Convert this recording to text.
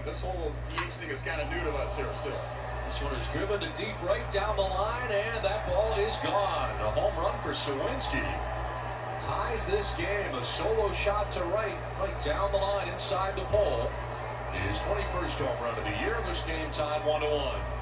This whole DH thing is kind of new to us here still. This one is driven to deep right down the line, and that ball is gone. A home run for Suwinski. Ties this game. A solo shot to right down the line inside the pole. His 21st home run of the year. This game tied 1-1.